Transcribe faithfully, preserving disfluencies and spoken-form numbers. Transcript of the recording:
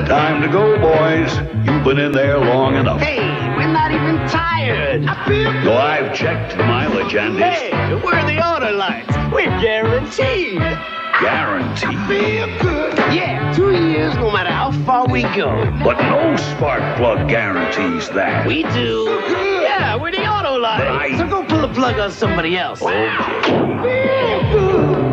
Time to go, boys. You've been in there long enough. Hey, we're not even tired. I feel good. No, I've checked the mileage and it's... Hey, we're the Autolites. We're guaranteed. Guaranteed? I feel good. Yeah, two years no matter how far we go. But no spark plug guarantees that. We do. Yeah, we're the Autolites. But I... So go pull a plug on somebody else. Okay. Feel good.